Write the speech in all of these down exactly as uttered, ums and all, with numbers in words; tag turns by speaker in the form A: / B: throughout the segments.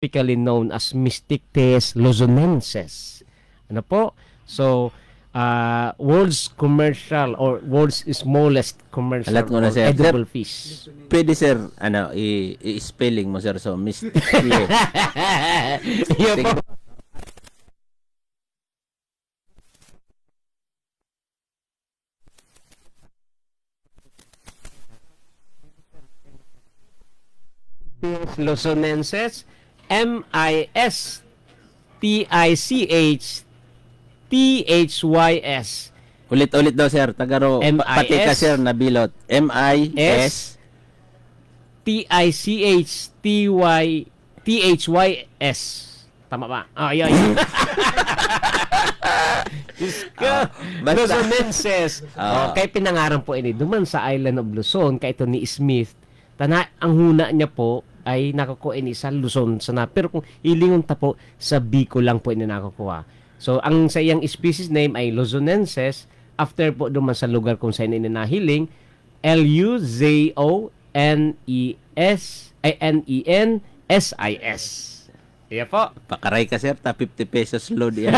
A: typically known as Mystictes luzonenses. Ano po? So, uh, world's commercial or world's smallest commercial
B: Alat mo na,
A: or
B: sir.
A: edible
B: Sir,
A: fish.
B: Pwede, sir, ano, i- i-spelling mo, sir. So, Mystic.
A: Yan po. Luzonenses, M I S T I C H T H Y S.
B: Ulit-ulit daw, sir. Tagaro.
A: M I S.
B: Pa- pati ka, sir, nabilot. M I S.
A: T I C H T Y T H Y S. Tama ba? Ah, yun, yun.
B: Ah, basta.
A: Luzonenses.
B: Ah.
A: Okay, pinangaran po ini. Duman sa island of Luzon, kay ito ni Smith. Tana, ang huna niya po ay nakukuha ini sa Luzon sana. Pero kung ilingon ta po, sa Bicol lang po ini nakukuha. So, ang sa iyang species name ay Luzonenses. After po duman sa lugar kung saan ini nahiling, L U Z O N E S ay N E N S I S. Iya po.
B: Pakaray ka, sir. Ta fifty pesos load yan.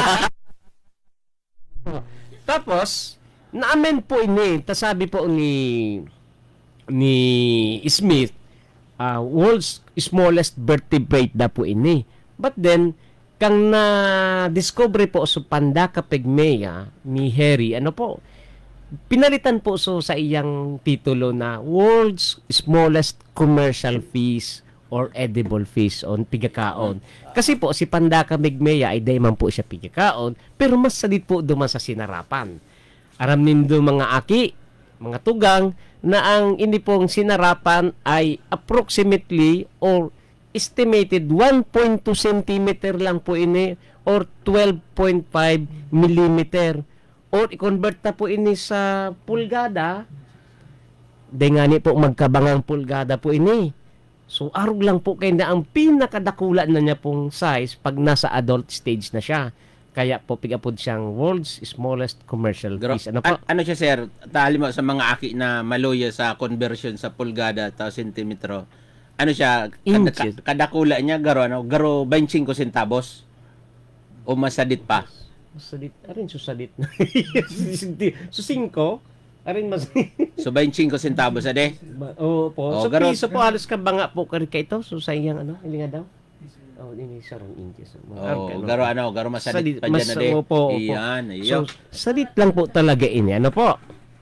A: Tapos, naamen po ini. Tasabi po ni ni Smith, uh, world's smallest vertebrate da po ini. But then, kang na-discover po sa Pandaka pygmaea ni Harry, ano po, pinalitan po so sa iyang titulo na world's smallest commercial fish or edible fish on pigakaon. Kasi po, si Pandaka pygmaea ay day man po siya pigakaon, pero mas salit po duman sa sinarapan. Aram nindo mga aki, mga tugang, na ang ini pong sinarapan ay approximately or estimated one point two centimeter lang po ini or twelve point five millimeter. Or i-convert na po ini sa pulgada, dengani po magkabangang pulgada po ini. So, arog lang po kayo na ang pinakadakula na niya pong size pag nasa adult stage na siya. Kaya po pigapod siyang world's smallest commercial
B: Gro,
A: fish. Ano po?
B: an- ano siya, sir? Tali mo sa mga aki na maluya sa conversion sa pulgada ta sentimetro. Ano siya? Kada,
A: Inches.
B: kadakula niya, garo, ano? Garo twenty-five centavos? O masadit pa?
A: Susadit. Arin susadit. So, cinco. Arin mas...
B: So, twenty-five centavos, ade?
A: Oo po.
B: Oh,
A: So,
B: garo-
A: piso po halos ka ba nga po ka ito? So, sa iyang ano? Ili nga daw? Oh, ini sarong inches.
B: Oh, garo, ano? Garo masadit pa dyan, ade?
A: Opo, opo.
B: Iyan,
A: So,
B: iyo.
A: salit lang po talaga ini. Ano po?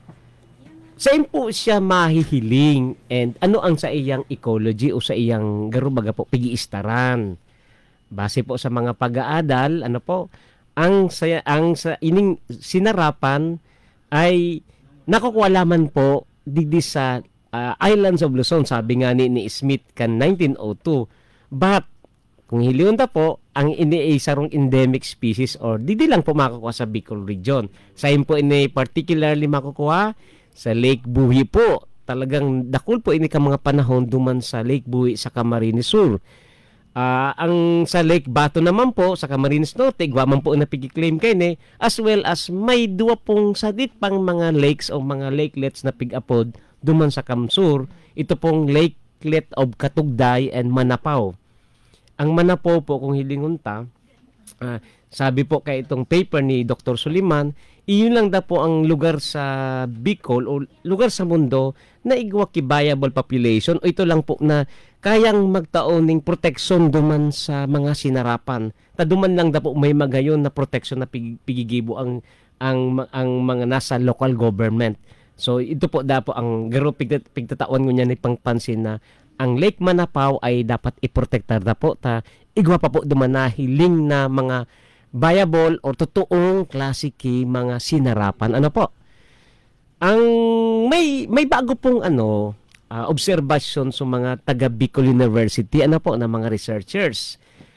A: Saan po siya mahihiling and ano ang sa iyang ecology o sa iyang garubaga po pigiistaran? Base po sa mga pag-aadal, ano po, ang sa ang sa ining sinarapan ay nakukuha lamang po digdi sa uh, Islands of Luzon, sabi nga ni, ni Smith kan nineteen oh two. But kung hiliyon ta po, ang ini ay sarong endemic species or didi lang po makukuha sa Bicol region. Sa po ini particularly makukuha sa Lake Buhi po. Talagang dakul po ini ka mga panahon duman sa Lake Buhi sa Camarines Sur. Uh, ang sa Lake Bato naman po sa Camarines Norte, igwa man po na pigi-claim kayo ni, as well as may duwa pong sadit pang mga lakes o mga lakelets na pig-apod duman sa Kamsur. Ito pong Lakelet of Katugday and Manapaw. Ang Manapaw po kung hilingon ta, uh, sabi po kay itong paper ni Doctor Suliman, iyon lang da po ang lugar sa Bicol o lugar sa mundo na igwa viable population o ito lang po na kayang magtaon ng proteksyon duman sa mga sinarapan. Taduman lang da po may magayon na proteksyon na pig, pigigibo ang, ang, ang mga nasa local government. So ito po da po ang garo pig, pigtatawan ko niya ni pangpansin na ang Lake Manapaw ay dapat iprotektar da po ta igwa pa po duman na hiling na mga viable o totoong klasiki mga sinarapan. Ano po? Ang may may bago pong ano uh, observation sa mga taga Bicol University ano po na mga researchers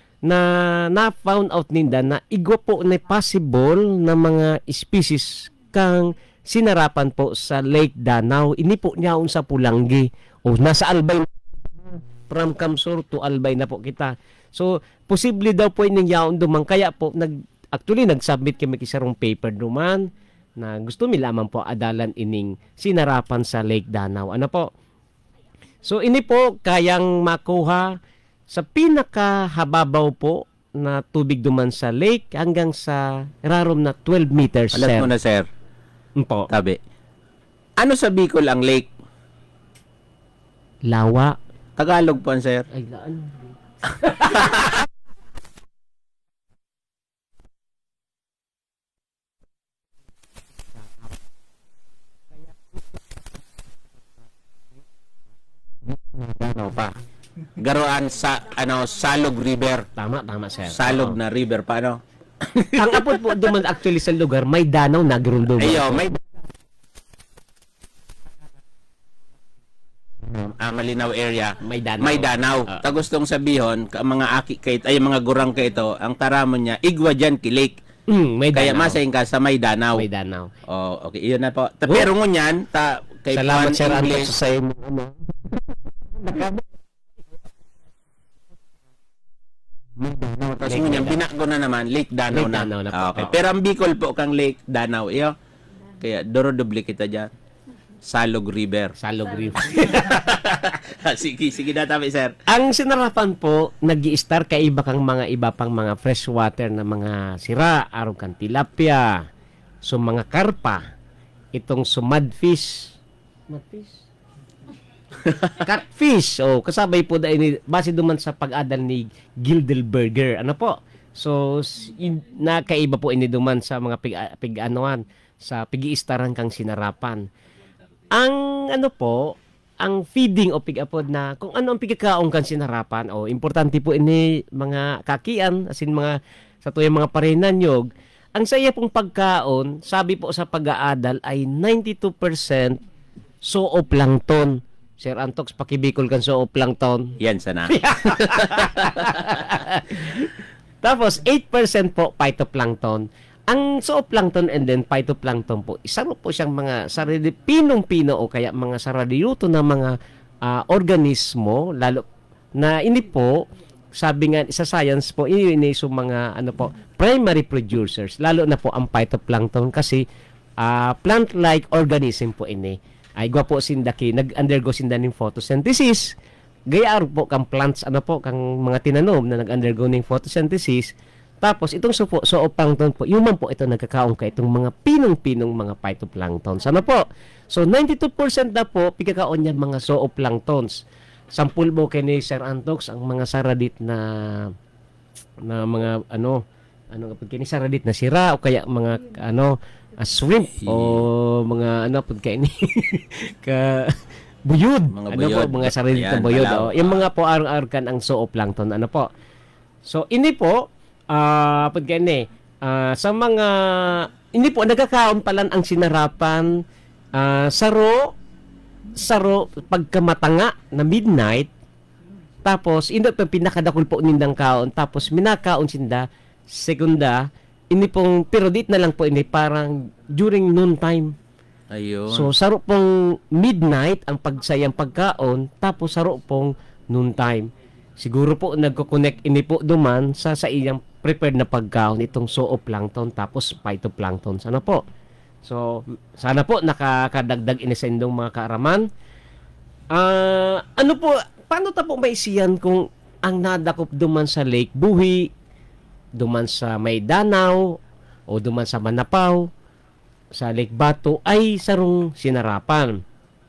A: na na-found out ninda na igwa po na possible na mga species kang sinarapan po sa Lake Danau. Ini po niyaon sa Pulangi o nasa Albay from Kamsur to Albay na po kita. So, posible daw po ining yaon duman. Kaya po, nag, actually, nag-submit kami kisarong paper duman na gusto mi lamang po adalan ining sinarapan sa Lake Danau. Ano po? So, ini po kayang makuha Sa pinakahababaw po na tubig duman sa lake hanggang sa rarom na twelve meters,
B: Alam
A: sir.
B: mo na, sir.
A: Po.
B: Tabi. Ano sa Bicol ang lake?
A: Lawa.
B: Tagalog po, sir.
A: Ay, ano?
B: Ano pa? Garoan sa ano Salog River.
A: Tama, tama, sir.
B: Salog
A: Oo.
B: na river paano?
A: Ang apod po duman actually sa lugar, may danaw na grundo.
B: Ayo, may ah, Malinaw area.
A: May danaw.
B: May danaw.
A: Ah.
B: Ta gustong sabihon, ka mga aki kay ay mga gurang kay ito, ang taramon niya igwa diyan ki lake.
A: Mm, may
B: Kaya
A: danaw.
B: masayin ka sa may danaw.
A: May danaw.
B: Oh, okay. Iyon na po. Ta, pero ngunyan, ta kay
A: Salamat,
B: Juan
A: Sir Anto,
B: English.
A: sa sayo mo. Ano?
B: Tapos
A: Lake
B: ngunyan,
A: Danaw.
B: binago na naman, Lake Danaw
A: Lake
B: na.
A: Danaw na po.
B: Ah, okay.
A: Oo.
B: Pero ang Bicol po kang Lake Danaw. Iyo. Kaya doro-doble kita dyan. Salog River.
A: Salog River.
B: sige, sige na tabi, sir.
A: Ang sinarapan po, nag-i-star kaiba kang mga iba pang mga freshwater na mga sira, araw kang tilapia, so mga karpa, itong sumadfish, mudfish? Catfish. Oh, kasabay po da ini base duman sa pag-adal ni Gildelberger. Ano po? So s- in, nakaiba po ini duman sa mga pig, pig anuan sa pigi-istaran kang sinarapan. Ang ano po, ang feeding o pig-apod na kung ano ang pigkakaon kan sinarapan o importante po ini mga kakian asin mga sa tuyang mga parinanyog. Ang saya pong pagkaon, sabi po sa pag-aadal ay ninety-two percent zooplankton. Sir Antox, pakibikol kan zooplankton.
B: Yan sana.
A: Tapos eight percent po phytoplankton. Ang zooplankton and then phytoplankton po, isa po siyang mga sarili pinong-pino o kaya mga sariliuto na mga ah, organismo lalo na ini po sabi nga sa science po ini ini so mga ano po primary producers lalo na po ang phytoplankton kasi ah, plant-like organism po ini ay gwa po sindaki nag-undergo sinda ng photosynthesis gaya po kang plants ano po kang mga tinanom na nag-undergo ng photosynthesis. Tapos itong supo, zooplankton po, human po ito nagkakaon ka itong mga pinong-pinong mga phytoplanktons. Ano po? So ninety-two percent na po pigkakaon niya mga zooplanktons. Sampul mo kay ni Sir Antox ang mga saradit na na mga ano ano kapag kini saradit na sira o kaya mga ano a shrimp o mga ano pud kay ni ka buyod.
B: Mga
A: Ano
B: buyod.
A: po mga saradit na
B: Ayan,
A: buyod.
B: malaw.
A: Oh, yung mga po ar-arkan ang zooplankton ano po. So ini po ah pud kay ni ah, sa mga ini po nagkakaon palan ang sinarapan ah, saro saro pagkamatanga na midnight tapos ino pa pinakadakul po nindang kaon tapos minakaon sinda segunda ini pong pero dit na lang po ini parang during noon time
B: Ayun.
A: so saro pong midnight ang pagsayang pagkaon tapos saro pong noon time siguro po nagko-connect ini po duman sa sa iyang prepared na pagkaon itong zooplankton tapos phytoplankton sana po. So, sana po nakakadagdag ini sa indong mga kaaraman. Ah, ano po, paano ta po maisiyan kung ang nadakop duman sa Lake Buhi, duman sa May Danaw, o duman sa Manapaw, sa Lake Bato, ay sarong sinarapan.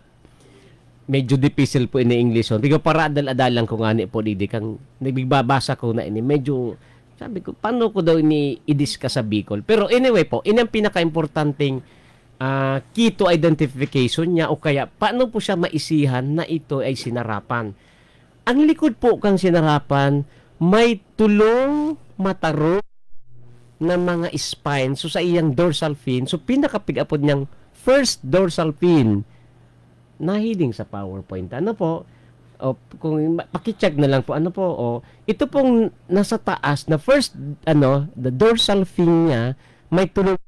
A: Medyo difficile po ini English. So, hindi ko para adal-adalan ko nga ni po, didi kang nagbibabasa ko na ini. Medyo sabi ko, paano ko daw ini i-discuss sa Bicol? Pero anyway po, ini ang pinaka-importanting uh, key to identification niya o kaya paano po siya maisihan na ito ay sinarapan. Ang likod po kang sinarapan, may tulong mataro na mga spine. So sa iyang dorsal fin, so pinakapigapod niyang first dorsal fin, nahiling sa PowerPoint. Ano po? O kung paki-check na lang po ano po o ito pong nasa taas na first ano the dorsal fin niya may tulong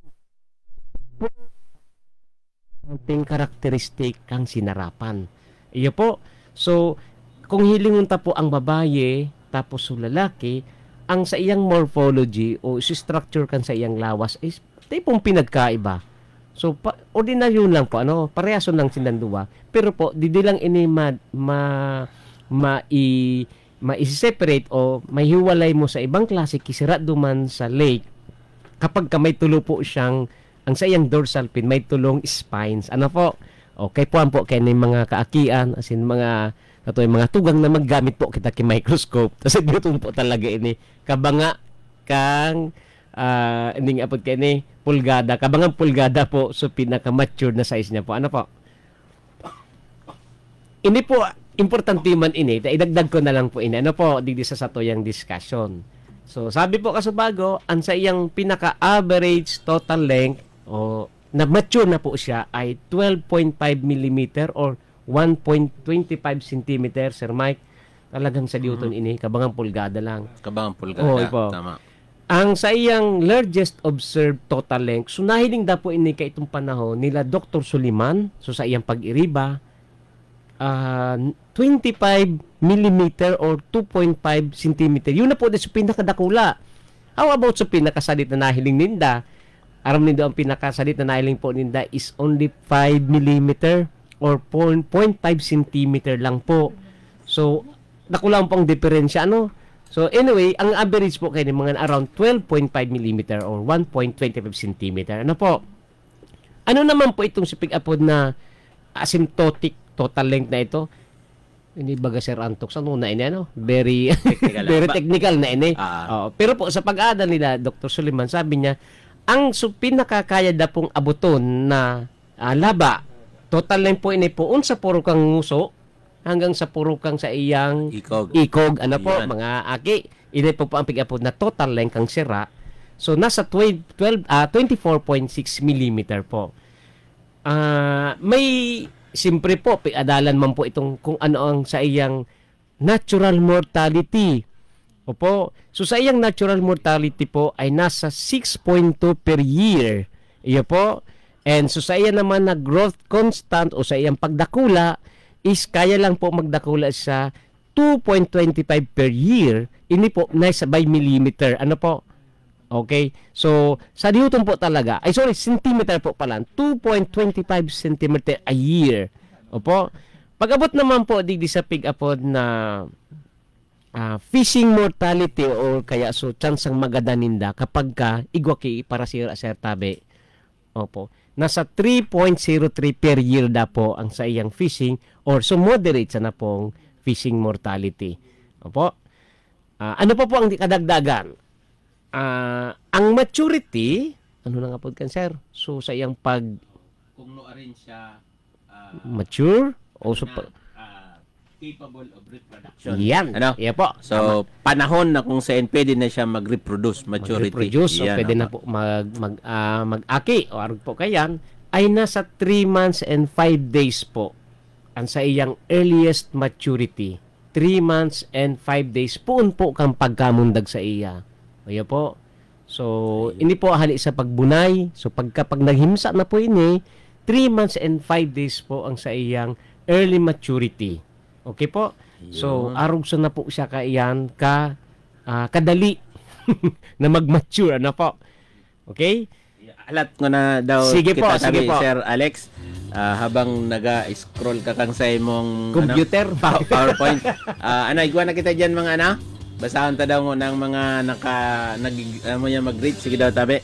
A: ting karakteristik kang sinarapan iyo po so kung hilingon ta po ang babaye tapos yung lalaki ang sa iyang morphology o structure kan sa iyang lawas is tipong pinagkaiba. So, pa, ordinaryo lang po, ano, parehason lang silang duwa. Pero po, di di lang ini ma, ma, ma i, ma-separate o mahiwalay mo sa ibang klase kisira duman sa lake kapag ka may tulo po siyang ang sa iyang dorsal fin may tulong spines. Ano po? Okay po po kay ni mga kaakian as in mga ato yung mga tugang na maggamit po kita ki microscope. Kasi dito po talaga ini kabanga kang uh, ending apod kay ni pulgada. Kabangang pulgada po so pinaka-mature na size niya po. Ano po? Ini po importante man ini. Idagdag ko na lang po ini. Ano po? Digdi sa sato yung discussion. So sabi po kasubago, ang sa iyang pinaka-average total length o na mature na po siya ay twelve point five millimeter or one point two five centimeter, Sir Mike. Talagang sa diuton mm-hmm. ini, kabangang pulgada lang.
B: Kabangang pulgada,
A: oh, ipo.
B: Tama.
A: Ang sa iyang largest observed total length, so nahiling da po ini kay itong panahon nila Doctor Suliman, so sa iyang pag-iriba, uh, twenty-five millimeter or two point five centimeter. Yun na po sa pinakadakula. How about sa pinakasadit na nahiling ninda? Aram nindo ang pinakasadit na nahiling po ninda is only five millimeter or zero point five centimeter lang po. So, nakulang pong diferensya, ano? So, anyway, ang average po kayo mga around twelve point five millimeter or one point two five centimeter. Ano po? Ano naman po itong sipig apod na asymptotic total length na ito? Hindi baga Sir Antok sa na ini ano? Very technical, very technical na ini. Uh, pero po sa pag-aadal nila Doctor Suliman, sabi niya, ang so, pinakakaya da pong abuton na uh, laba, total length po ini po unsa puro kang nguso hanggang sa puro kang sa iyang
B: ikog.
A: Ikog ano po yan. Mga aki. Ini po po ang pig-apod na total length kang sira. So nasa twelve, twelve, uh, twenty-four point six millimeter po. Uh, may siyempre po pig-adalan man po itong kung ano ang sa iyang natural mortality. Opo. So sa iyang natural mortality po ay nasa six point two per year. Iyo po. And so sa iya naman na growth constant o sa iyang pagdakula is kaya lang po magdakula sa two point two five per year. Ini po nasa by millimeter. Ano po? Okay? So sa Newton po talaga, ay sorry, centimeter po pala. two point two five centimeter a year. Opo. Pag-abot naman po digdi sa pig-apod na uh, fishing mortality o kaya so chance ang magadaninda kapag ka igwaki para sira sa tabi. Opo. Nasa three point zero three per year da po ang sa iyang fishing or so moderate sa na pong fishing mortality. Opo. Uh, ano pa po ang kadagdagan? Uh, ang maturity, ano na nga po kan sir? So sa iyang pag
B: kung no rin siya uh,
A: mature o so
B: na, uh, capable of reproduction.
A: Yan. Ano? Yan po.
B: So tama. Panahon na kung saan pwede na siya mag-reproduce, maturity.
A: Mag-reproduce, so
B: yan,
A: pwede
B: apa.
A: na po mag, mag, uh, mag-aki o arog po kayan ay nasa three months and five days po ang sa iyang earliest maturity. three months and five days poon po kang pagkamundag sa iya. Ayo po. So, ini po hali sa pagbunay. So, pagka pag naghimsa na po ini, three months and five days po ang sa iyang early maturity. Okay po? So, arog sa na po siya ka iyan ka uh, kadali na mag-mature. Ano po? Okay?
B: Alat ko na daw
A: sige
B: kita
A: po,
B: sabi,
A: sige po.
B: Sir Alex, uh, habang naga-scroll ka kang sa imong
A: computer,
B: ano, PowerPoint. uh, ano, igwa na kita dyan mga ano? Basahan ta daw ng mga naka nag uh, mo yan mag-read. Sige daw tabi.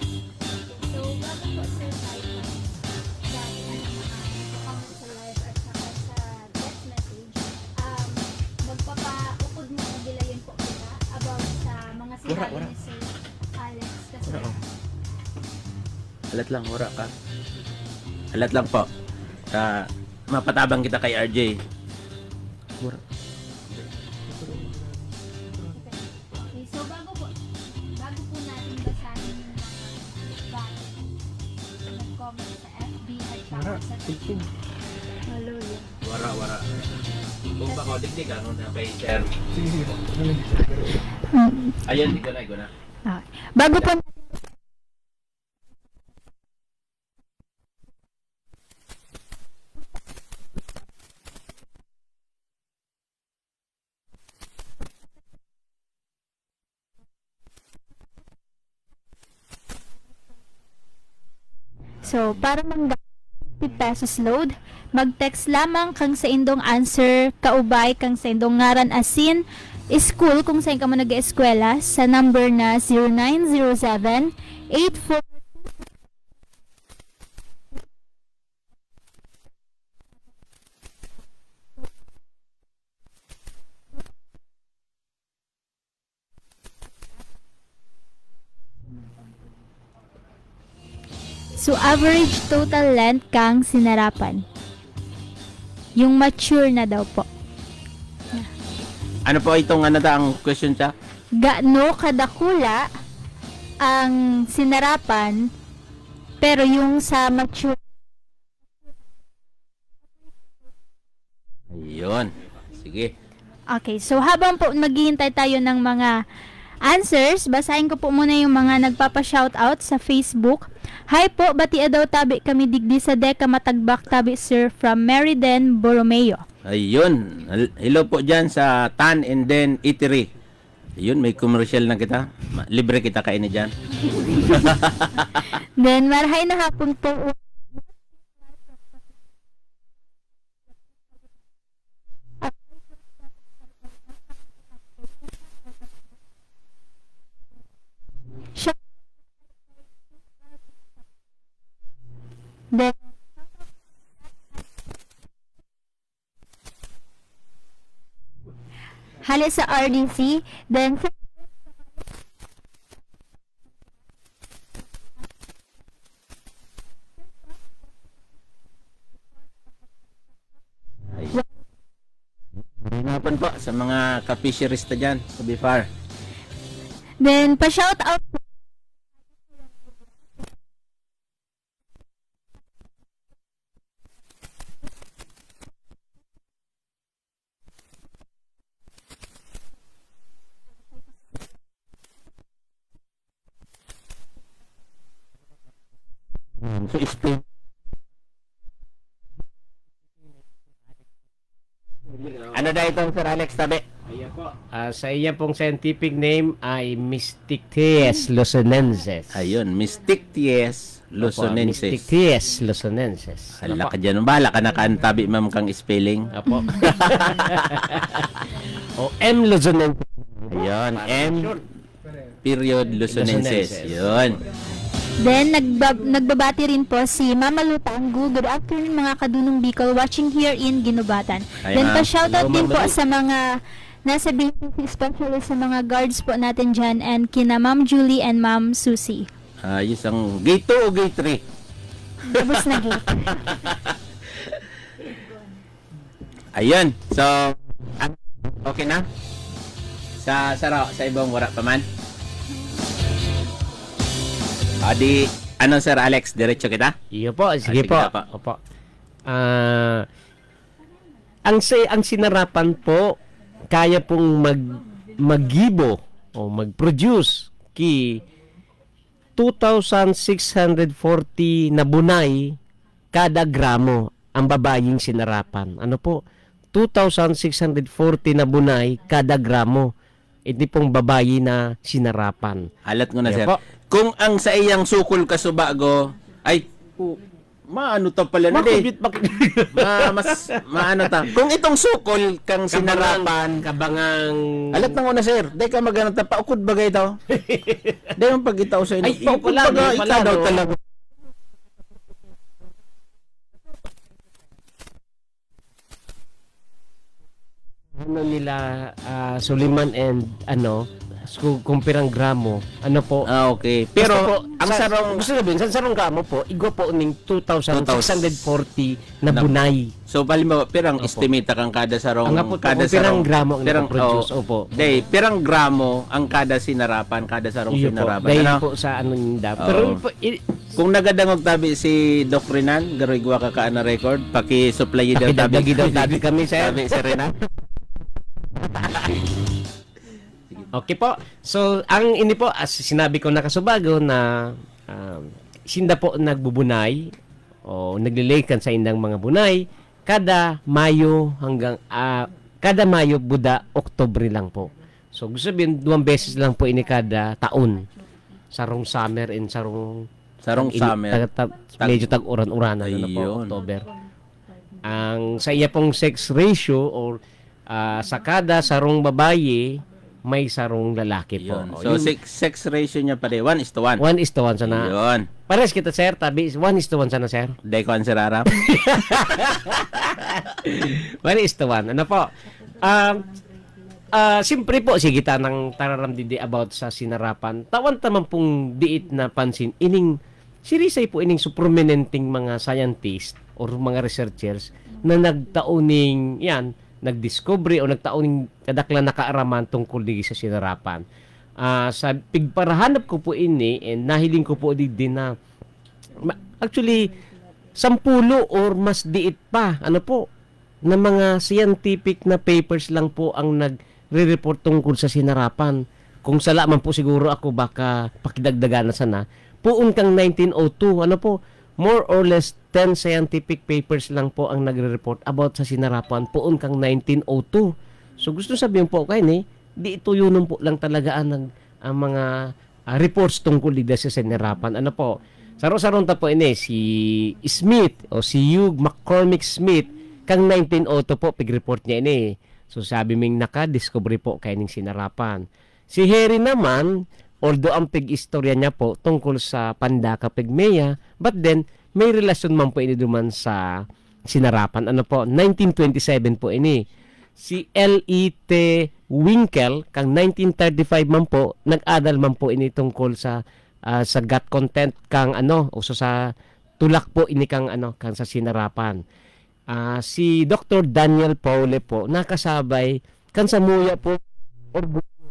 B: Wara, wara. Alat lang, wara ka. Alat lang po. Ta mapatabang kita kay R J. Wara.
C: So bago po, bago po natin basahin yung mga bakit nag-comment sa F B at saka sa Facebook. Hallelujah.
B: Wara, wara. Kung baka digdig ka nung kay Sir. Ayan, di ko na, ko na.
C: Okay. Bago po So, para mangga
D: fifty pesos load. Mag-text lamang kang sa indong answer, kaubay kang sa indong ngaran asin, school kung saan ka mo nag-eskwela sa number na zero nine zero seven eight four. So, average total length kang sinarapan. Yung mature na daw po.
B: Ano po itong ano ta ang question siya?
D: Gaano kadakula ang sinarapan, pero yung sa mature.
B: Ayun. Sige.
D: Okay, so habang po maghihintay tayo ng mga answers, basahin ko po muna yung mga nagpapa-shoutout sa Facebook. Hi po, batia daw tabi kami digdi sa Deka Matagbak tabi sir from Meriden, Borromeo.
B: Ayun. Hello po dyan sa Tan and then Eatery. Ayun, may commercial na kita. Ma- Libre kita kainin dyan.
D: Then, marahay na hapon po. Then, hali sa R D C, then
B: Hinapan po sa mga ka-fisherista dyan sa Bifar.
D: then pa-shout out po.
B: So, explain. Ano na itong Sir Alex tabi?
A: Ayan po. Ah, sa iya pong scientific name ay Mysticteus luzonensis.
B: Ayun, Mysticteus luzonensis.
A: Mysticteus luzonensis.
B: Hala ka dyan. Bala ka nakaantabi, ma'am, kang spelling.
A: Apo. O M luzonensis.
B: Ayun, M period luzonensis.
A: Luzonensis.
B: Yun.
D: Then, nagbab nagbabati rin po si Mama Lutanggu. Good afternoon mga kadunong Bicol watching here in Ginubatan.
B: Hi,
D: Then,
B: ma'am.
D: pa-shoutout
B: Hello,
D: din
B: Ma'am
D: po
B: Lu.
D: sa mga nasa B T C, especially sa mga guards po natin dyan, and kina Ma'am Julie and Ma'am Susie.
B: Ayos ang gate two o gate three?
D: Tapos na gate.
B: Ayun. So, an- okay na? Sa sa sa ibang wala pa man? Adi, ano Sir Alex, diretso kita?
A: Iyo po,
B: sige
A: sige po.
B: na po.
A: Opo. Ah, ang si ang sinarapan po kaya pong mag maggibo o mag-produce ki two thousand six hundred forty na bunay kada gramo ang babaying sinarapan. Ano po? two thousand six hundred forty na bunay kada gramo. Iti pong babayi na sinarapan.
B: Halat ko na,
A: Yan
B: Sir.
A: po.
B: Kung ang sa iyang sukol kasubago ay oh, maano to pala na di.
A: Makubit, makubit.
B: Ma, mas maano ta. Kung itong sukol kang sinarapan,
A: kabangang
B: halat na ko na, Sir. Dahil ka magano ta paukod bagay to. Dahil yung pagitaw sa inyo.
A: Ay, ikaw pala,
B: baga,
A: ikaw pala,
B: ikaw daw
A: no?
B: talaga.
A: ano nila ah, Suliman and ano kung kumpirang gramo ano po
B: Ah, okay. Pero
A: Basta po,
B: ang
A: sa,
B: sarong
A: gusto sabihin sa sarong gramo po igwa po ning two thousand six hundred forty na
B: Na-
A: bunay.
B: so balimbawa pirang
A: Opo.
B: estimate kang kada sarong
A: Ang nga po,
B: kada
A: kung pirang gramo ang
B: pirang
A: napaproduce,
B: oh,
A: opo.
B: Day, pirang gramo ang kada sinarapan, kada sarong
A: Iyo po,
B: sinarapan.
A: dahil
B: Ano?
A: po sa ano ninda.
B: Oo.
A: Pero po, i-
B: Kung nagadangog tabi si Doc Renan, garigwa ka ka na record, paki-supply daw tabi.
A: pakidagdagi daw tabi kami sir.
B: Tabi si Renan.
A: Okay po. So, ang ini po, as sinabi ko na kasubago na um, sinda po nagbubunay o naglilikan sa indang mga bunay kada Mayo hanggang ah, kada Mayo, Buda, Oktubre lang po. So, gusto sabihin, duwang beses lang po ini kada taon. Sarong summer and sarong
B: Sarong
A: Tag-
B: summer.
A: tag- tag-
B: Tag-
A: medyo tag-uran-uranan ano po,
B: Ayun.
A: October. Ang sa iya pong sex ratio or ah, sa kada sarong babae, may sarong lalaki po.
B: Yun.
A: O,
B: So,
A: yun,
B: sex, sex ratio niya pare, one is to one.
A: one is to one sana.
B: Yun.
A: Pares kita, sir. Tabi, one is to one sana, sir.
B: Day ko ang sirarap.
A: One is to one. Ano po? Um, ah, Siyempre po, sige ta ng tararamdindi about sa sinarapan. Tawan taman pong diit na pansin. Ining, sirisay po ining suprominenting mga scientist or mga researchers na nagtauning, yan, nagdiscovery o nagtauning kadaklan nakaaraman tungkol di sa sinarapan. Ah, sa pigparahanap ko po ini and nahiling ko po di din na ma- actually sampulo or mas diit pa ano po na mga scientific na papers lang po ang nagre-report tungkol sa sinarapan. Kung sala man po siguro ako baka pakidagdagan na sana. Puun kang nineteen oh two ano po more or less ten scientific papers lang po ang nagre-report about sa sinarapan puun kang nineteen oh two. So gusto sabihin po kay ni di ito yun po lang talaga ang, ang mga ah, reports tungkol dito sa sinarapan. Ano po? Saro-saron ta po ini si Smith o si Hugh McCormick Smith kang nineteen oh two po pig-report niya ini. So sabi ming naka-discovery po kay ning sinarapan. Si Harry naman although ang pig-istorya niya po tungkol sa Pandaka Pygmea, but then may relasyon man po ini duman sa sinarapan. Ano po? nineteen twenty-seven po ini. Si L E T Winkel kang nineteen thirty-five man po nag-adal man po ini tungkol sa ah, sa gut content kang ano o so sa tulak po ini kang ano kang sa sinarapan. Ah, si Doctor Daniel Paule po nakasabay kan sa muya po or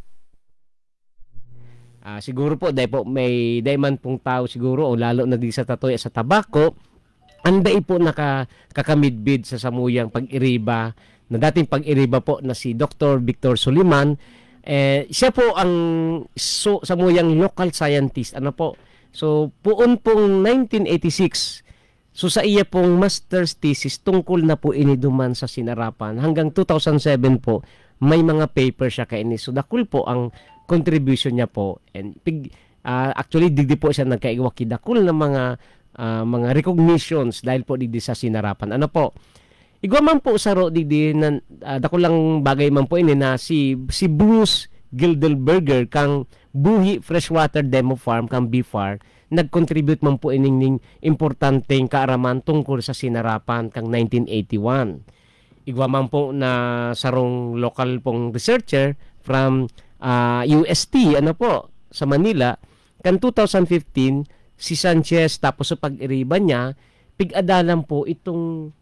A: Ah, siguro po dahil po may dahil man pong tao siguro o lalo na di sa tatoy sa tabako anday po naka kakamidbid sa samuyang pag-iriba na dating pag-iriba po na si Doctor Victor Soliman. Eh, siya po ang so, samuyang local scientist ano po. So puon pong nineteen eighty-six so sa iya pong master's thesis tungkol na po ini duman sa sinarapan hanggang two thousand seven po may mga paper siya kaini. So dakul po ang contribution niya po and pig, uh, actually digdi po siya nagkaiwaki dakul na mga uh, mga recognitions dahil po digdi sa sinarapan. Ano po? Igwa man po sa ro digdi na uh, dakul lang bagay man po ini na si si Bruce Gildelberger kang Buhi Freshwater Demo Farm kang B F A R nag-contribute man po ining ning importanteng kaaraman tungkol sa sinarapan kang nineteen eighty-one. Igwa man po na sarong local pong researcher from uh, U S T ano po sa Manila kan two thousand fifteen si Sanchez tapos sa pag-iriba niya pig-adalan po itong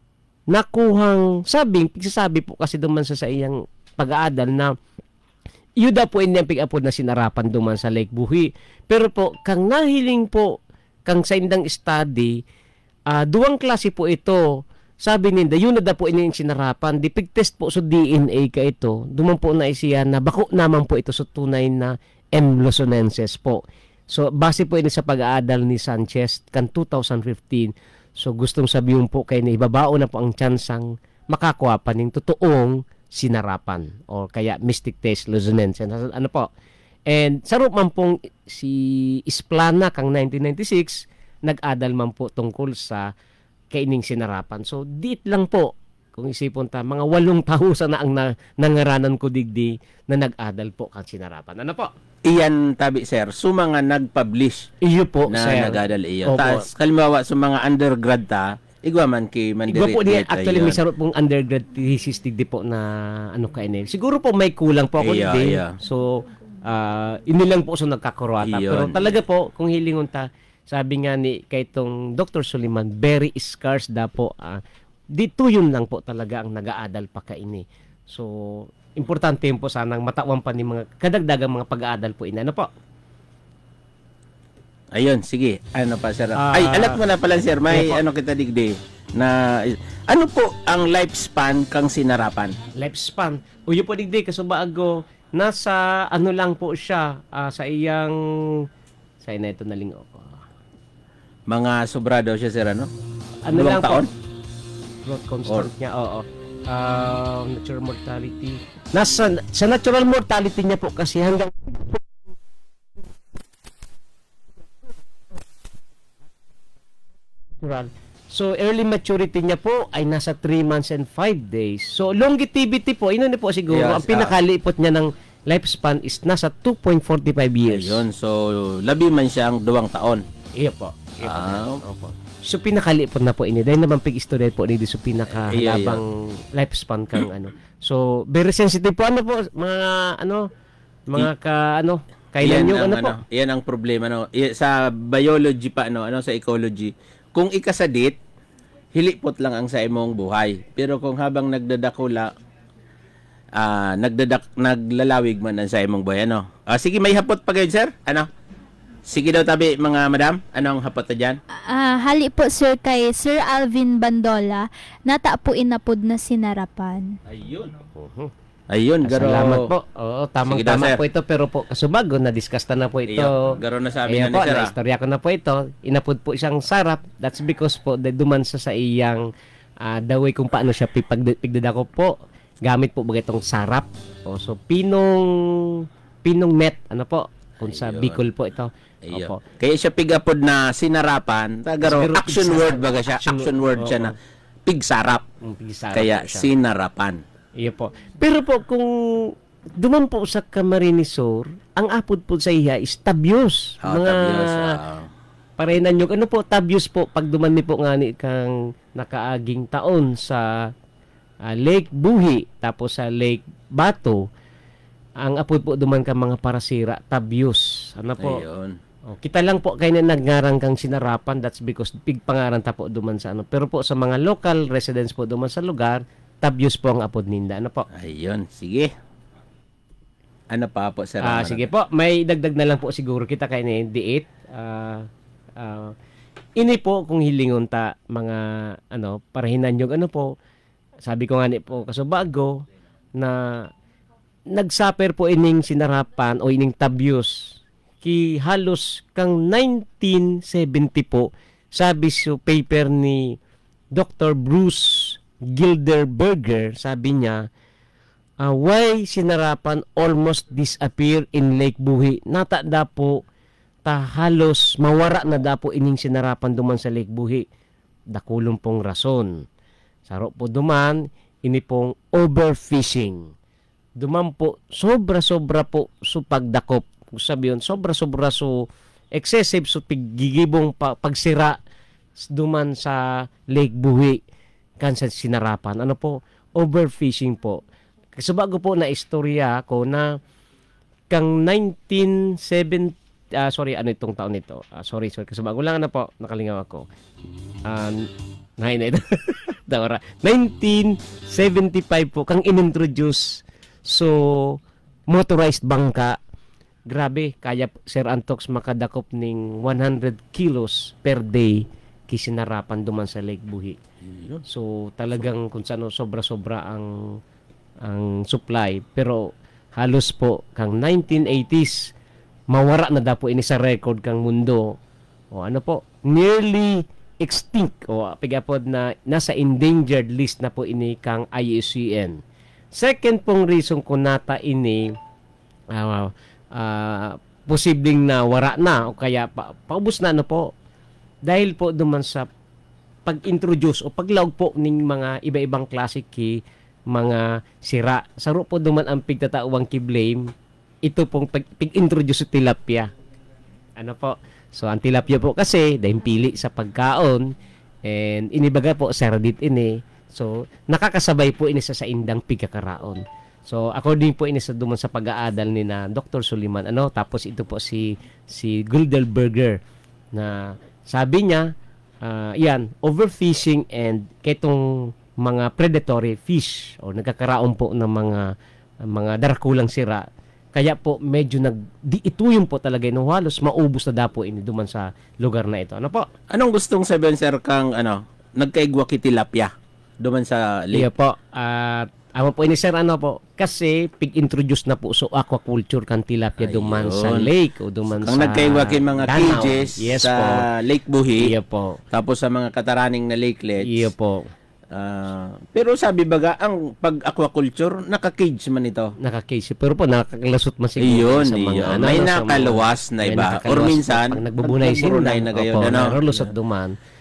A: nakuhang sabing pigsasabi po kasi duman sa sa iyang pag-aadal na yuda po inyang pig-apod na sinarapan duman sa Lake Buhi pero po kang nahiling po kang sa indang study uh, duwang klase po ito. Sabi ninda, yun na da po ini sinarapan. Di pig-test po so D N A ka ito. Duman po na isiya na bako naman po ito sa tunay na M. luzonensis po. So, base po ini sa pag-aadal ni Sanchez kan two thousand fifteen. So, gustong sabihin po kayo na ibabao na po ang tsansang makakuha pa ng totoong sinarapan o kaya mystic taste luzonensis. Ano po? And sarap man pong si Isplana kang nineteen ninety-six, nag-adal man po tungkol sa kaining sinarapan. So, dit lang po, kung isipon ta, mga walong tahusan na ang na, nangaranan ko digdi na nag-adal po kang sinarapan. Ano po?
B: Iyan tabi sir, so mga nag-publish
A: Iyo po,
B: na
A: sir.
B: nag-adal iyo.
A: Opo.
B: Tas kalimbawa sa mga undergrad ta, igwa man kay
A: Igwa
B: mandirect.
A: po din, actually may sarap pong undergrad thesis digdi po na ano kainin. Siguro po may kulang po ako
B: Iya,
A: digdi.
B: iya.
A: So, uh, inilang po so nagkakurwata.
B: Iyon.
A: Pero talaga po, kung hilingon ta, sabi nga ni kay itong Doctor Soliman, very scarce da po. Uh, dito yun lang po talaga ang nag-aadal pa kaini. So, importante yun po sanang matawan pa ni mga kadagdagang mga pag-aadal po ina. Ano po?
B: Ayun, sige. Ano pa sir?
A: Ah,
B: Ay, alat mo na pala sir, may
A: opo.
B: ano kita digdi na ano po ang lifespan kang sinarapan?
A: Lifespan. Uyo po digdi kasubaago nasa ano lang po siya ah, sa iyang sa ina ito naling ako.
B: Mga sobrado siya sir ano?
A: Ano
B: Dalawang
A: lang
B: taon?
A: po? Growth constant niya, oo. Uh, natural mortality. Nasa sa natural mortality niya po kasi hanggang natural. So, early maturity niya po ay nasa three months and five days. So, longevity po, ino na po siguro,
B: Yes,
A: ang pinakalipot niya ng lifespan is nasa two point four five years.
B: Ayun, so labi man siya ang duwang taon.
A: Iya po. Iya po.
B: Ah.
A: Opo. So, pinakalipot na po ini. Dahil naman pig-istorya po ini so pinakahalabang lifespan kang ano. So, very sensitive po. Ano po, mga ano, mga ka, ano, kailan yung
B: ang,
A: ano, po?
B: Yan ang problema. No? I- Sa biology pa, no? Ano, sa ecology, kung ikasadit, hilipot lang ang sa imong buhay. Pero kung habang nagdadakula, ah nagdadak naglalawig man ang sa imong buhay, ano? Ah, sige, may hapot pa kayo, sir? Ano? Sige daw tabi, mga madam. Anong hapot na dyan?
D: Ah, hali po sir kay Sir Alvin Bandola, nata po inapod na sinarapan.
B: Ayun.
A: Uh-huh.
B: Ayun, garo.
A: Salamat po. Oo,
B: Sige daw,
A: tamang-tama
B: sir.
A: po ito. Pero po, kasubago, na-discuss na, na po ito.
B: Iyo, garo na sabi
A: Ayan
B: na ni
A: po,
B: sir. ah.
A: na-istorya ko na po ito. Inapod po isang sarap. That's because po, the duman sa sa iyang uh, the way kung paano siya pipag- pigdadako po. Gamit po ba itong sarap. O, so, pinong pinong met. Ano po? Kung sa
B: Ayun.
A: Bicol po ito.
B: Iyo.
A: Opo.
B: Kaya siya pigapod na sinarapan. Tagaro,
A: Siguro
B: action
A: pigsarap.
B: word baga siya.
A: Action
B: Action
A: word.
B: word siya
A: Oo.
B: na pigsarap.
A: Yung pigsarap
B: Kaya
A: po siya.
B: sinarapan.
A: Iyo po. Pero po, kung duman po sa Camarinesor, ang apod po sa iya is tabyos.
B: Oh, tabyos, ah.
A: Parenan nyo. Ano po, tabyos po, pag duman ni po nga ni kang nakaaging taon sa ah, Lake Buhi, tapos sa Lake Bato, ang apod po duman ka mga parasira, tabyos. Ano po?
B: Ayun.
A: Oh, kita lang po kayo na nagngarang kang sinarapan, that's because pig pangaran ta po duman sa ano. Pero po sa mga local residents po duman sa lugar, tabyos po ang apod ninda. Ano po?
B: Ayun, sige. Ano pa po, sir?
A: Ah,
B: Ano?
A: sige po, may dagdag na lang po siguro kita kay ni diit. Ah, ah, ini po kung hilingon ta mga ano, parahinan yung ano po. Sabi ko nga ni po kasubago na nagsaper po ining sinarapan o ining tabyos ki halos kang nineteen seventy po, sabi sa paper ni Doctor Bruce Gilderberger, sabi niya, uh, why sinarapan almost disappear in Lake Buhi? Nata da po ta halos mawara na da po ining sinarapan duman sa Lake Buhi. Dakulong pong rason. Saro po duman, ini pong overfishing. Duman po, sobra-sobra po su pagdakop. Kung sabi yun, sobra-sobra su excessive su pigigibong pa, pagsira duman sa Lake Buhi kan sa sinarapan. Ano po? Overfishing po. Kasi bago po na istorya ko na kang nineteen seventy, ah, sorry, ano itong taon nito? Ah, sorry, sorry. Kasi bago lang na po, nakalingaw ako. Um, nahin na ito. Dawara. nineteen seventy-five po, kang inintroduce so motorized bangka. Grabe, kaya Sir Antox makadakop ning one hundred kilos per day kisinarapan duman sa Lake Buhi. So talagang kung sano sobra-sobra ang ang supply, pero halos po kang nineteen eighties mawara na dapo ini sa record kang mundo. O ano po, nearly extinct o pigapod na nasa endangered list na po ini kang I U C N. Second pong reason ko nata ini uh, uh, posibleng na wara na o kaya pa, paubos na ano po dahil po duman sa pag-introduce o paglaog po ning mga iba-ibang classic ki mga sira. Saro po duman ang pigtatawang ki-blame ito pong pag- pag-introduce sa tilapia. Ano po? So ang tilapia po kasi dahil pili sa pagkaon and inibaga po sardit ini. So nakakasabay po ini sa sa indang pigkakaraon. So according po ini sa duman sa pag-aadal ni na Doctor Suliman ano tapos ito po si si Gilderberger na sabi niya uh, yan overfishing and ketong mga predatory fish o nagkakaraon po ng mga mga darakulang sira kaya po medyo nag di ituyong po talaga no halos maubos na dapo ini duman sa lugar na ito. Ano po?
B: Anong gustong sabihin, sir, kang ano, nagkaigwa ki tilapia duman sa lake?
A: Iya po. At amo po ini sir ano po kasi pig-introduce na po so aquaculture kan tilapia duman
B: Ayun.
A: sa lake o duman
B: Kang
A: sa
B: nagkaigwa ki mga
A: Danau.
B: cages
A: Yes
B: sa
A: po.
B: Lake Buhi,
A: Iya po.
B: tapos sa mga kataraning na lakelets.
A: Iya po.
B: Ah, pero sabi baga, ang pag-aquaculture, naka-cage man ito.
A: Nakakase pero po nakakalasot man siguro
B: Iyon,
A: sa mga
B: iyon.
A: ano,
B: May
A: sa mga-
B: nakaluwas na
A: may
B: iba.
A: nakakaluwas
B: Or
A: po.
B: minsan,
A: pag nagbubunay sila
B: nagbubunay na gayon,
A: opo,
B: ano?
A: narulusot duman.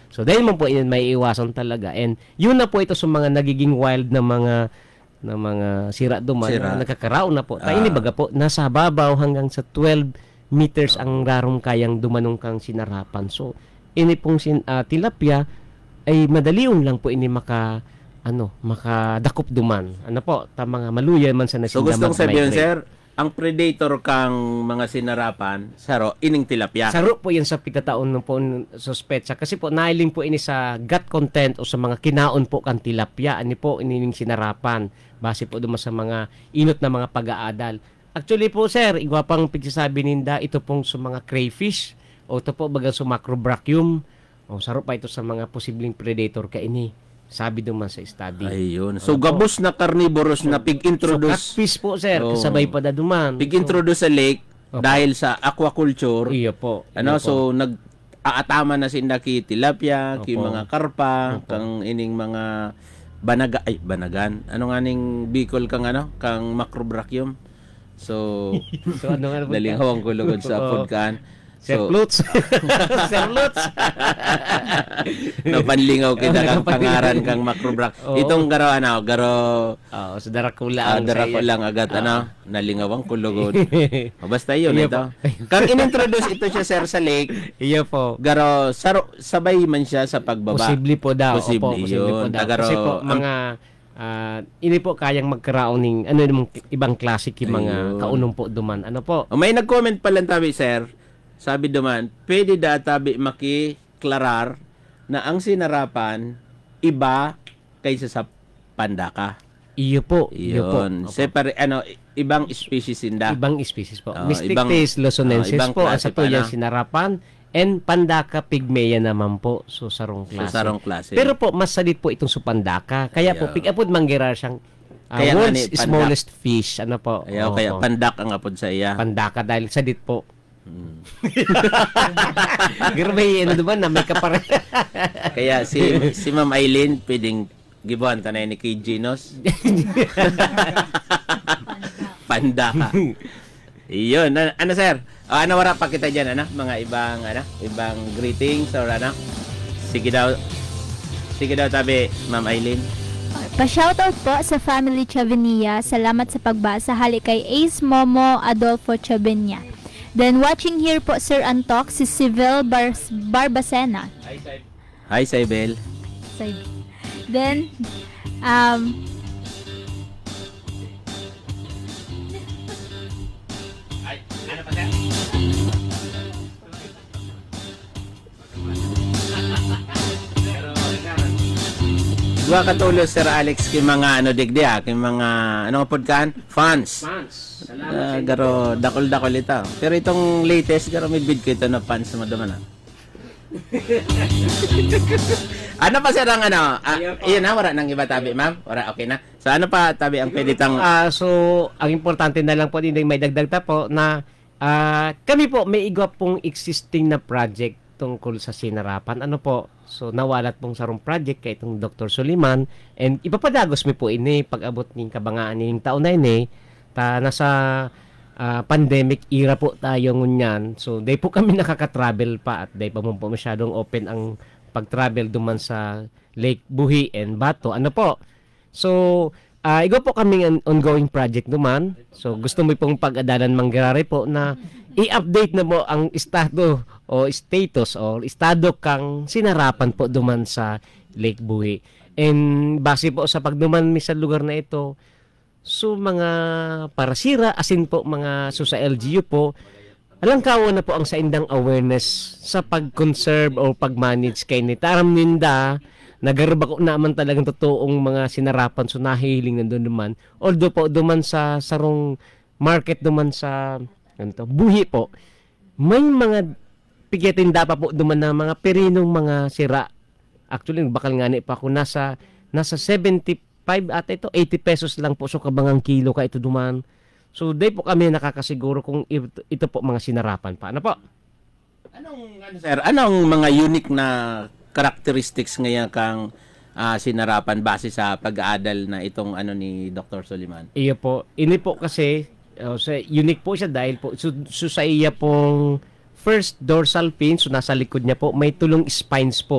A: So dahil mo po yun may iwasan talaga. And yun na po ito sa mga nagiging wild na mga na mga sira duman
B: Sira.
A: na nakakaraon na po. Tayo
B: Ah.
A: ni baga po nasa babaw hanggang sa twelve meters ang rarong kayang dumanong kang sinarapan. So ini pong sin, ah, tilapia ay madalion lang po ini maka ano makadakop duman. Ano po ta mga maluya man sa
B: So
A: nasinda
B: gustong sabihin,
A: mag-migrate.
B: sir, ang predator kang mga sinarapan, saro, ining tilapia.
A: Saro po yan sa pigkataon ng po suspetsa kasi po nailing po ini sa gut content o sa mga kinaon po kan tilapia ani po inining sinarapan base po duman sa mga inot na mga pag-aadal. Actually po sir, igwa pang pigsasabi ninda ito pong sa mga crayfish o ito po baga sa macrobrachium o saro pa ito sa mga posibleng predator kaini. Sabi duman sa study.
B: Ayun. So
A: Opo.
B: gabos na carnivorous na
A: So
B: pig-introduce,
A: catfish po sir,
B: Oo.
A: kasabay pa da duman.
B: pig-introduce sa lake
A: Opo.
B: dahil sa aquaculture.
A: So, iyo po.
B: Ano,
A: iyo po.
B: so nag aatama na sinda ki tilapia, ki
A: Opo.
B: mga karpa,
A: Opo.
B: kang ining mga banaga ay banagan. Ano nga ning Bicol kang ano, kang macrobrachium. So
A: So ano nga po?
B: dalingawang kulugod sa
A: Oo.
B: pudkaan.
A: Sir
B: So
A: Lutz. Sir Lutz.
B: napanlingaw kita kang
A: Napanlingaw.
B: pangaran kang macrobrac.
A: Oo.
B: Itong garo ano, garo
A: Oh, sa Dracula
B: ah,
A: ang
B: dara ko
A: saya.
B: lang agad ano, nalingawang kulugod. O, basta yun
A: Iyo
B: ito.
A: po.
B: Kang inintroduce ito siya sir sa lake,
A: Iyo po.
B: garo saro, sabay man siya sa pagbaba.
A: Posible po daw.
B: Posible
A: Opo, posible po
B: yun.
A: daw.
B: Tagaro,
A: Kasi po
B: ang-
A: mga ah, ini po kayang magkaraon ng ano yung ibang classic yung mga
B: Ayun.
A: kaunong po duman. Ano po?
B: O, may nag-comment pa lang tabi sir. Sabi duman, pwede da tabi makiklarar na ang sinarapan iba kaysa sa pandaka.
A: Iyo po. Iyo po.
B: Yun.
A: Opo.
B: Separe, ano, ibang species sinda.
A: Ibang species po.
B: Oo,
A: Mystictes
B: ibang-
A: luzonensis
B: oo, ibang
A: po.
B: klase
A: Asa po
B: pa
A: yan
B: na.
A: sinarapan. And Pandaka pygmaea naman po. So, sarong
B: So,
A: klase.
B: sarong klase.
A: Pero po, mas salit po itong supandaka. Kaya po,
B: Ayaw.
A: pig-apod manggirar siyang uh,
B: Kaya nga
A: world's
B: ni, pandak.
A: smallest fish. Ano po?
B: Ayaw,
A: Opo.
B: kaya pandak ang apod sa iya.
A: Pandaka dahil salit po.
B: Hmm.
A: Pero may ano naman na may kapare.
B: Kaya si si Ma'am Aileen pwedeng gibuhan tanay ni kay Ginos. Pandaka. Iyon, ano, ano sir? O, ano wala pa kita diyan ano? Mga ibang ano, ibang greetings or ano? Sige daw. Sige daw tabi, Ma'am Aileen.
D: Pa-shoutout po sa family Chavenia. Salamat sa pagbasa. Hali kay Ace Momo Adolfo Chavenia. Then watching here po Sir Antok, si Civil Bar- Barbacena.
B: Hi, Saibel.
D: So, then, um,
B: Ano pa sir? Dua katulo Sir Alex kay mga ano digdi ah, kay mga ano pod kan? Fans.
A: Mans.
B: Ah, garo dakol-dakol ito. Pero itong latest garo may bid kito na fans mo naman ah. Ano pa sir ang ano? Ah, iyon na wala nang iba tabi, ma'am. Wala okay na. So ano pa tabi ang pwede tang
A: Ah, so, ang importante na lang po din may dagdag ta po na ah, kami po may igwa pong existing na project tungkol sa sinarapan. Ano po? So, nawalat pong sarong project kay itong Doctor Suliman. And ipapadagos mi po ini pag-abot ning kabangaan ning taon na ini. Ta nasa ah, pandemic era po tayo ngunyan. So, day po kami nakaka-travel pa at day pa mo po masyadong open ang pag-travel duman sa Lake Buhi and Bato. Ano po? So, ah igo po kaming an ongoing project duman. So, gusto mo pong pag-adalan manggirari po na i-update na mo ang estado o status o estado kang sinarapan po duman sa Lake Buhi. And base po sa pagduman mi sa lugar na ito, so mga parasira asin po mga so sa L G U po, alangkawa na po ang sa indang awareness sa pag-conserve o pag-manage kay ni taram ninda nagarba ko naman talagang totoong mga sinarapan so nahihiling nandun duman. Although po duman sa sarong market duman sa ano to, Buhi po, may mga pigetinda pa po duman na mga perinong mga sira. Actually, bakal nga ni pa ako nasa nasa seventy-five ata ito, eighty pesos lang po so kabangang kilo ka ito duman. So, day po kami nakakasiguro kung ito, ito po mga sinarapan pa. Ano po?
B: Anong ano sir, anong mga unique na characteristics ngayon kang ah, sinarapan base sa pag-aadal na itong ano ni Doctor Suliman?
A: Iyo po. Ini po kasi uh, sa unique po siya dahil po so, so sa iya pong first dorsal fin so nasa likod niya po may tulong spines po.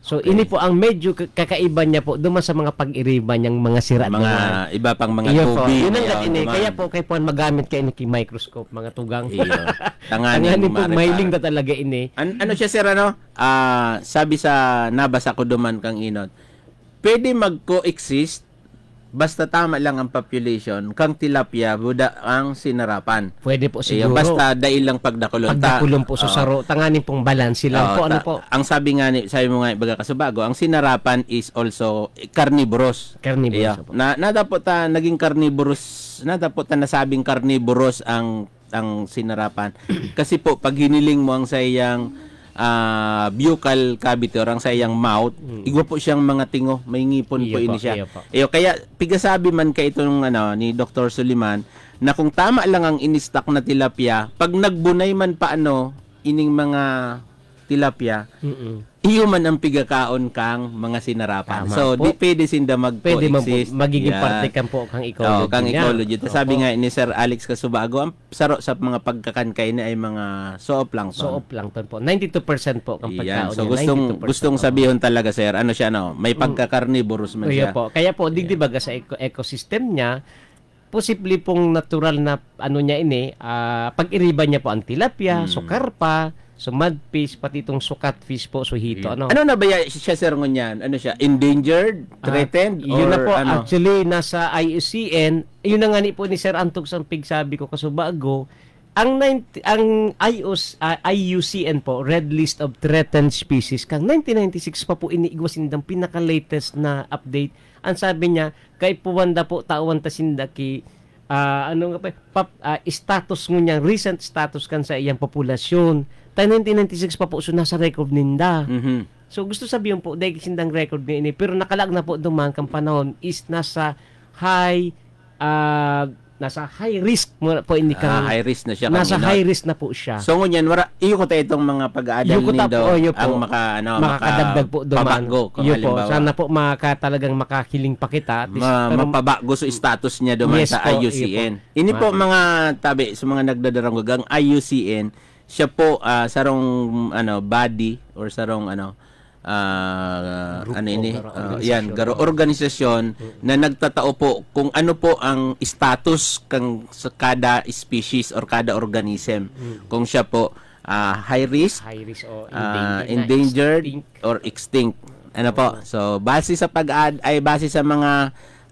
A: So ini po ang medyo k- kakaiba niya po duman sa mga pag-iriba niyang mga sira
B: Mga
A: duman.
B: iba pang mga
A: Iyo po,
B: tubig.
A: yun ang
B: Iyo,
A: gatini.
B: duman.
A: Kaya po kay po magamit kay ini microscope mga tugang.
B: Iyo. Tanganin
A: Tanganin po
B: maripar.
A: mailing na talaga ini.
B: An- ano siya sir ano? Ah, sabi sa nabasa ko duman kang inot. Pwede mag-coexist basta tama lang ang population kang tilapia buda ang sinarapan.
A: Pwede po
B: Iyo,
A: siguro.
B: basta dail lang pagdakulon. Ta-
A: Pagdakulong po sa
B: Oo.
A: saro, tanganin pong balance lang
B: Oo,
A: po. Ano
B: ta-
A: po?
B: Ang sabi nga ni sabi mo nga baga kasubago, ang sinarapan is also carnivorous.
A: Carnivorous
B: Iya.
A: po.
B: Na nadapot ta naging carnivorous, nadapot ta nasabing carnivorous ang ang sinarapan. Kasi po pag hiniling mo ang sayang ah, buccal cavity or ang sayang mouth, igwa po siyang mga tingo, may ngipon po
A: Iyo
B: ini
A: po,
B: siya.
A: iyo po.
B: Iyo, kaya pigasabi man kay itong ano ni Doctor Suliman na kung tama lang ang in-stock na tilapia, pag nagbunay man pa ano ining mga tilapia,
A: Mm-mm.
B: iyo man ang pigakaon kang mga sinarapan.
A: Tama
B: so,
A: po.
B: di pwede sinda
A: Pwede man po,
B: mag-coexist.
A: magiging
B: Yan.
A: parte kan po kang ecology.
B: Oo, kang
A: niya.
B: ecology. Tas sabi
A: Opo.
B: nga ni Sir Alex Casubago, ang saro sa mga pagkakankay ni ay mga zooplankton.
A: So, off lang po. ninety-two percent po kang
B: Yan.
A: pagkaon
B: So
A: niya.
B: gustong
A: ninety-two percent
B: gustong
A: po.
B: sabihin talaga sir, ano siya no, may pagka-carnivorous man
A: Kaya
B: siya.
A: po. Kaya po, digdi baga sa eco- ecosystem niya, posible pong natural na ano niya ini, ah, pag-iriba niya po ang tilapia,
B: Hmm.
A: sukarpa, so mudfish, pati itong sukatfish po, suhito. Ano?
B: Ano na ba ya- siya sir ngunyan? Ano siya? Endangered, threatened,
A: Ah, yun na
B: or
A: po,
B: ano?
A: actually, nasa I U C N, yun na nga ni po ni Sir Antog Sampig, sabi ko kasubago, ang ninety, ang I U S, ah, I U C N po, Red List of Threatened Species, kang nineteen ninety-six pa po iniigwasin ng pinaka-latest na update. Ang sabi niya, kay puwanda po tawan ta sinda ki ah, ano nga pa, pap, ah, status ngunya, recent status kan sa iyang populasyon. Tayo nineteen ninety-six pa po, so nasa record ninda.
B: Mhm.
A: So gusto sabihin po, dahil sindang record ni ini, pero nakalag na po duman kang panahon is nasa high ah nasa high risk mo po ini
B: Ah,
A: kang
B: high risk na siya kang
A: nasa
B: inot.
A: high risk na po siya.
B: So ngunyan wara iyo ko tayo itong mga pag-aadal
A: Iyo ko ta
B: nindo
A: po, iyo po.
B: ang maka ano
A: makakadagdag po duman.
B: pabago kung
A: Iyo po,
B: halimbawa.
A: sana po maka talagang makakiling pa kita. At least,
B: Ma,
A: pero-
B: mapabago sa status niya duman
A: Yes
B: sa
A: po,
B: I U C N.
A: iyo po.
B: Ini po
A: Ma-
B: mga tabi sa mga nagdadarangog ang I U C N, siya po ah, sarong ano body or sarong ano ah,
A: Grupo,
B: ano ini
A: garo
B: ah,
A: organisasyon.
B: yan garo organisasyon na nagtatao po kung ano po ang status kang sa kada species or kada organism. Kung siya po ah, high risk,
A: high risk o
B: ah,
A: endangered, na
B: endangered
A: extinct.
B: or extinct. Ano po? So, base sa pag-add ay base sa mga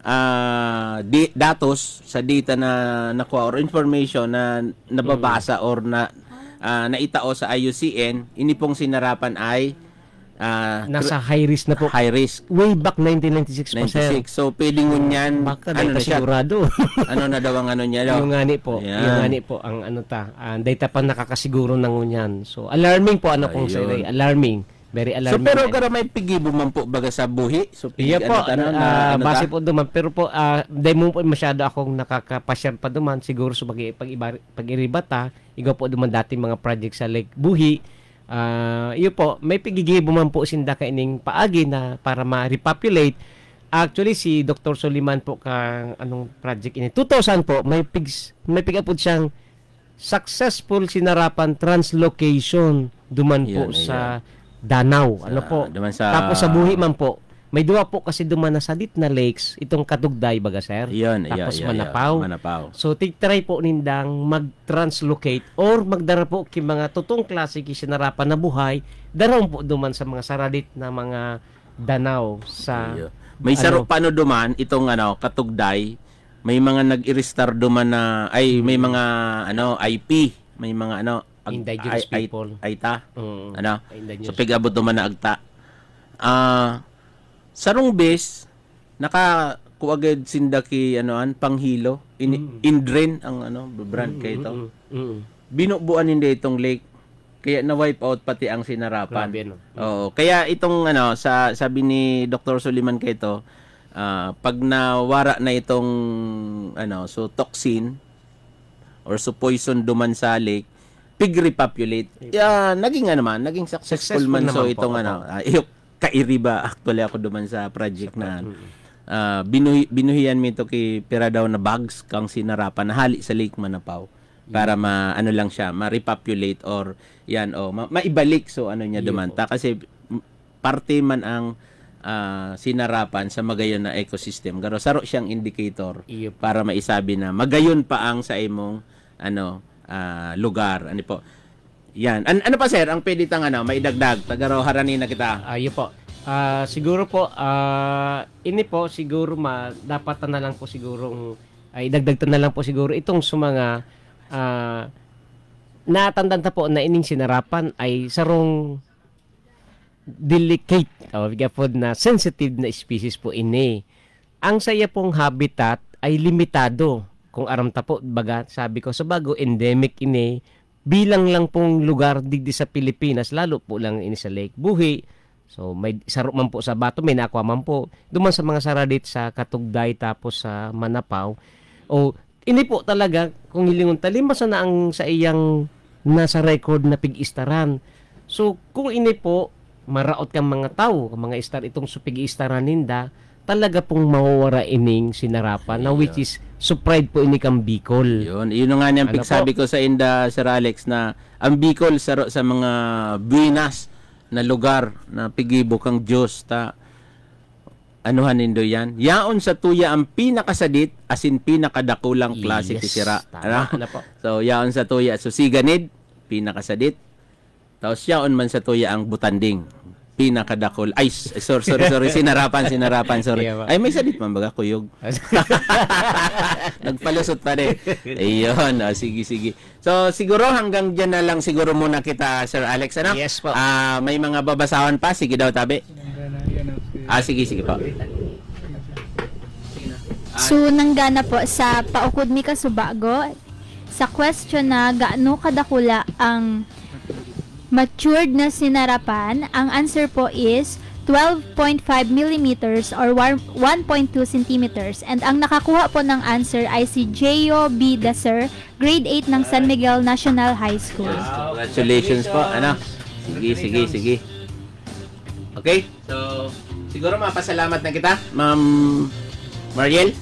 B: ah, di- datos sa data na nakuha or information na nababasa or na ah, naitao sa I U C N, ini pong sinarapan ay ah,
A: Nasa high risk na po.
B: high risk
A: Way back nineteen ninety-six pa, sir.
B: ninety-six. So, pwedeng ngunyan,
A: Baka
B: ano
A: data
B: na siya?
A: sigurado.
B: Ano na daw ang ano niya? daw?
A: Yung ngani po,
B: Ayan.
A: yung ngani po ang ano ta, ang data pa nakakasiguro ng ngunyan. So alarming po ano pong
B: Ayun.
A: sir, alarming. Very
B: So,
A: alarming.
B: pero gara may pigibo man po baga sa buhi. So, pig-
A: Iya po,
B: ano, tanong na,
A: ah,
B: ano
A: base
B: ta?
A: po duman. Pero po, uh, dahil mo po masyado akong nakakapasyal pa duman, siguro sa pag, pag, pag-iriba ta, igaw po duman dati mga project sa Lake Buhi, Ah, iyo po, may pigigibo man po sinda kaining paagi na para ma-repopulate. Actually si Doctor Soliman po kang anong project ini two thousand po may pigs may pigapod siyang successful sinarapan translocation duman po
B: Yan,
A: sa Danau. Ano
B: Sa-
A: po?
B: duman sa-
A: Tapos sa Buhi man po. May duwa po kasi duman na salit na lakes itong Katugday baga sir.
B: Iyon, iya,
A: Tapos
B: iya,
A: Manapaw.
B: iya. Manapaw.
A: So, tig-try po nindang mag-translocate or magdara po ki mga tutong klase ki sinarapan na buhay, daron po duman sa mga saradit na mga danaw sa
B: Iyo. May saro pa no duman itong ano Katugday, may mga nag-i-restart duman na ay may mga ano I P, may mga ano ag-
A: Indigenous
B: ay- ay-
A: people.
B: Aita.
A: Mm,
B: Ano?
A: indigenous.
B: So pig-abot duman na agta. Ah, sarong base naka kuagad sindaki anoan panghilo in indrain ang ano brand kay ito.
A: Mm, mm.
B: Binubuan hindi itong lake kaya na-wipe out pati ang sinarapan.
A: Grabe, no?
B: Oo. Kaya itong ano sa sabi ni Doctor Suliman kay ito, ah, pag nawara na itong ano so toxin or so poison duman sa lake, pig repopulate. Yeah, naging ano man, naging successful,
A: Successful
B: man so
A: naman po,
B: itong
A: opo.
B: ano, uh, yung kairiba actually ako duman sa project na ah, binuhi, binuhian mi ito kay pera daw na bags kang sinarapan na hali sa Lake Manapaw para ma ano lang siya ma-repopulate or yan o ma- maibalik so ano niya
A: Iyo
B: dumanta kasi m- parte man ang ah, sinarapan sa magayon na ecosystem. Garo saro siyang indicator
A: Iyo po.
B: para maisabi na magayon pa ang sa imong ano ah, lugar. Ano po? Yan. An- ano pa sir, ang pwede tang ano, maidagdag. Tagaro harani na kita.
A: Ayo po. Ah, siguro po ah, ini po siguro ma dapat na lang po siguro ay dagdag na lang po siguro itong sa mga ah, natandaan ta po na ining sinarapan ay sarong delicate o po na sensitive na species po ini. Ang saya pong habitat ay limitado. Kung aram ta po, baga sabi ko sa bago endemic ini bilang lang pong lugar digdi sa Pilipinas, lalo po lang ini sa Lake Buhi. So may saro man po sa Bato, may nakuha man po duman sa mga saradit sa Katugday tapos sa Manapaw. O ini po talaga kung hilingon talimasa na ang sa iyang nasa record na pig-istaran. So kung ini po maraot kang mga tao, mga istar itong supig-istaran ninda, talaga pong mawawara ining sinarapan na which is supride po ini kang Bicol.
B: Yun, yun nga niyang
A: Ano
B: pigsabi ko sa inda, Sir Alex, na ang Bicol sa, sa mga buinas na lugar na pigibok ang Diyos ta anuhan nindo yan. Yaon sa tuya ang pinakasadit as in pinakadakulang klase
A: Yes,
B: ti sira.
A: tama.
B: Ano?
A: Ano po?
B: So yaon sa tuya so siganid pinakasadit. Tapos yaon man sa tuya ang butanding pinakadakol. Ay, s- sorry, sorry, sorry. Sinarapan, sinarapan, sorry.
A: Yeah, ba?
B: Ay, may sadit man baga, kuyog. Nagpalusot pa rin. Ayun, oh, sige, sige. So, siguro hanggang dyan na lang siguro muna kita, Sir Alex. Ano?
A: Yes po.
B: Ah, may mga babasahan pa. Sige daw, tabi. Ah, sige, sige po.
D: So, nanggana po sa paukod mi kasubago, sa question na gaano kadakula ang matured na sinarapan, ang answer po is twelve point five millimeters or one point two centimeters. And ang nakakuha po ng answer ay si Jeyo B. Daser, grade eight ng San Miguel National High School.
B: Congratulations po. Ano? Sige, sige, sige. Okay? So, siguro mapasalamat na kita, Ma'am Mariel.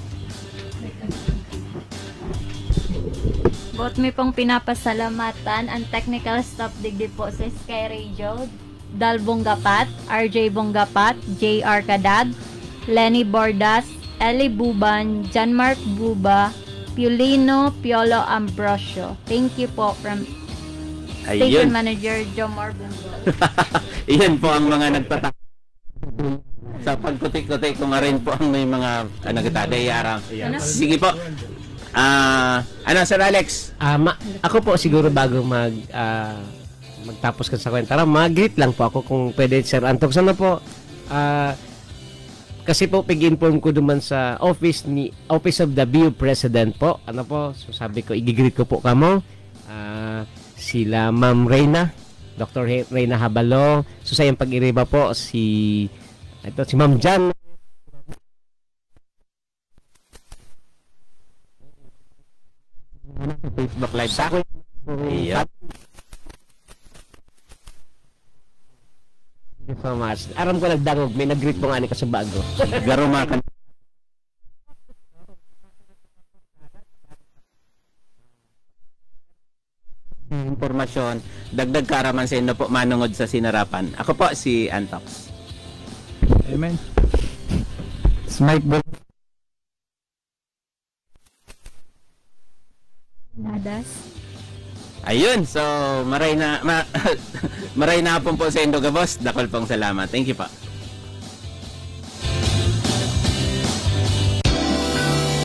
E: Bot mi pong pinapasalamatan ang technical staff digdi po sa Sky Radio, Dal Bonggapat, R J Bonggapat, J R Kadag, Lenny Bordas, Eli Buban, John Mark Buba, Piolino Piolo Ambrosio. Thank you po from Station
B: Ayun.
E: Manager Jomar Bungo.
B: Iyan po ang mga nagtata sa pagkutik-kutik ko nga rin po ang may mga ano kita, dayara. Sige po. Ah, ano Sir Alex?
A: Ah, ma- ako po siguro bago mag ah, magtapos ka sa kwenta, mag-greet lang po ako kung pwede, Sir Antok. Sana po, ah, kasi po pig-inform ko duman sa office ni Office of the B U President po. Ano po, so sabi ko, i-greet ko po kamo. Ah, sila Ma'am Reyna, Doctor He- Reyna Habalo. So sa iyong pag-iriba po, si, ito, si Ma'am Jan.
B: Facebook Live sa akin. Iya.
A: Thank you so much. Aram ko nagdangog, may nag-greet po nga ni ka sa bago.
B: Garumakan. Impormasyon, dagdag karaman sa inyo po manungod sa sinarapan. Ako po si Antox.
F: Amen. Smite book.
D: Nadas.
B: Ayun, so maray na ma, maray na po po sa Indogabos. Dakol pong salamat. Thank you po.